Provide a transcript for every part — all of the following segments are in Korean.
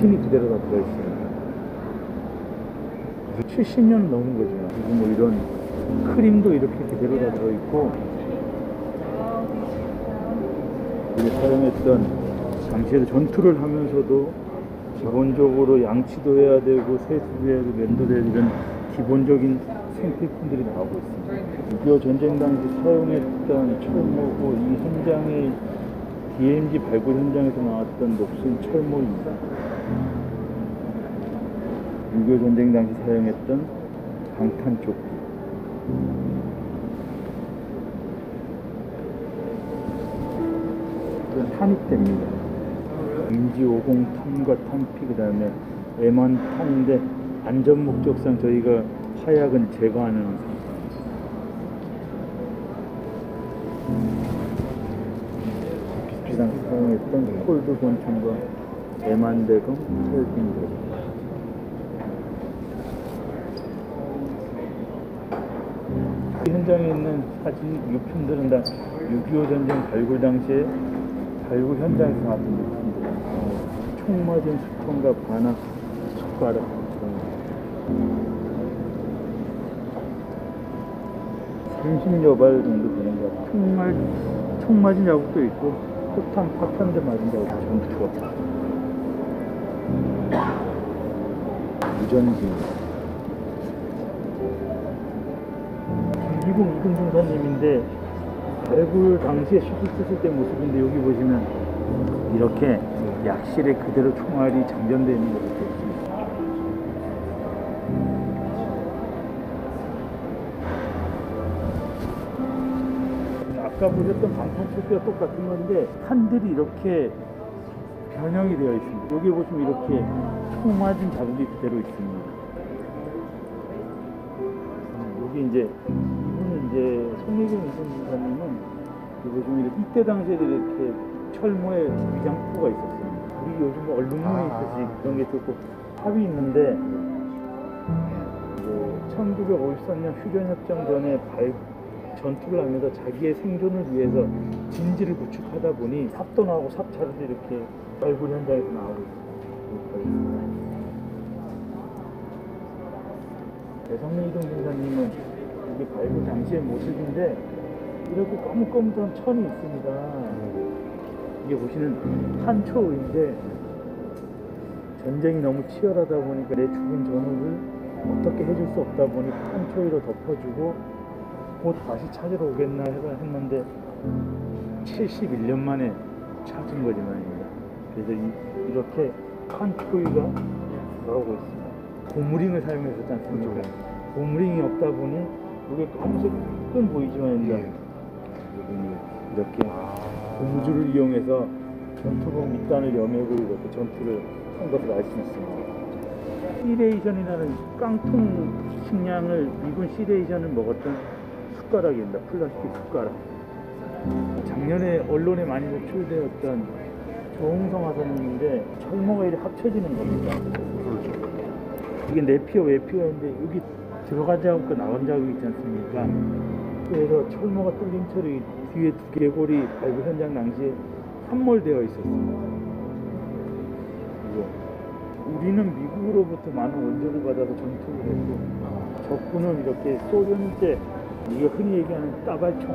부신이 그대로 다 들어있어요. 70년 넘은 거죠. 그리고 뭐 이런 크림도 이렇게 그대로 다 들어있고, 우리 사용했던 당시에도 전투를 하면서도 기본적으로 양치도 해야 되고 세수도 해야 되고 면도도 해야 되고 이런 기본적인 생필품들이 나오고 있습니다. 6.25 전쟁 당시 사용했던 철모고, 이 현장의 DMZ 발굴 현장에서 나왔던 녹슨 철모입니다. 6.25 전쟁 당시 사용했던 방탄조끼. 이건 탄입대입니다. 임지50 탄과 탄피, 그 다음에 M1 탄인데 안전 목적상 저희가 화약은 제거하는 상태. 비슷비슷한 사용했던 콜드 권총과 M1 대검, 콜빈 대검. 현장에 있는 사진, 유품들은 다 6.25 전쟁 발굴 당시에 발굴 현장에서 나왔던 유품들. 총 맞은 수통과 반학, 숟가락. 30여 발 정도 되는 것 같아요. 총 맞은 자국도 있고, 포탄, 파편대 맞은 자국도 전투가. 무전기. 김기봉 이등중사님인데 발굴 당시에 슛을 쓰실 때 모습인데, 여기 보시면 이렇게 약실에 그대로 총알이 장전되어 있는 것을 볼 수 있습니다. 아까 보셨던 방탄조끼와 똑같은 건데 판들이 이렇게 변형이 되어 있습니다. 여기 보시면 이렇게 총 맞은 자국이 그대로 있습니다. 여기 이제 이분은 이제 송혜경 이선사님은 여기 보시면 이때 당시에도 이렇게 철모에 위장포가 있었습니다. 우리 요즘 얼룩무늬 있듯이 그런 게 있었고 합이 있는데, 1953년 휴전협정 전에 전투를 하면서 자기의 생존을 위해서 진지를 구축하다 보니 삽도 나오고 삽차도 이렇게 발굴 현장에서 나오고 있습니다. 배성민 이동진사님은 이게 발굴 당시의 모습인데 이렇게 거뭇거뭇한 천이 있습니다. 이게 보시는 탄초인데, 전쟁이 너무 치열하다 보니까 내 죽은 전우를 어떻게 해줄 수 없다 보니 탄초위로 덮어주고 곧 다시 찾으러 오겠나 했는데 71년 만에 찾은 거지 말입니다. 그래서 이렇게 탄초위가 나오고 있습니다. 고무링을 사용했었지 않습니까? 고무링이 없다 보니 이게 검은색 끈 보이지만 이렇게 고무줄을 이용해서 전투복 밑단을 여매고 이렇게 전투를 한 것을 알 수 있습니다. 시레이션이라는 깡통 식량을, 미군 시레이션을 먹었던 숟가락입니다. 플라스틱 숟가락. 작년에 언론에 많이 노출되었던 조홍성 하사님인데 철모가 이렇게 합쳐지는 겁니다. 이게 내피어 외피어인데 여기 들어간 자국과 나간 자국이 있지 않습니까? 그래서 철모가 뚫린 철이 뒤에 두개골이 발굴 현장 당시에 함몰되어 있었습니다. 우리는 미국으로부터 많은 원조를 받아서 전투를 했고, 적군은 이렇게 소련제, 우리가 흔히 얘기하는 따발총,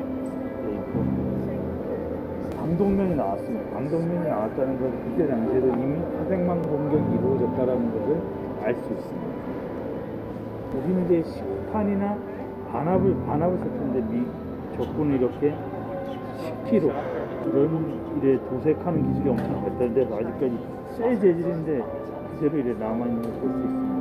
방독면이 나왔습니다. 방독면이 나왔다는 것은 그때 당시에도 이미 400만 공격이 이루어졌다는 것을 알 수 있습니다. 우리는 이제 식판이나 반합을 썼는데 적군은 이렇게 10kg 이런 일에 도색하는 기술이 엄청 발달돼서 아직까지 쇠 재질인데 그대로 이래 남아있는 걸 볼 수 있습니다.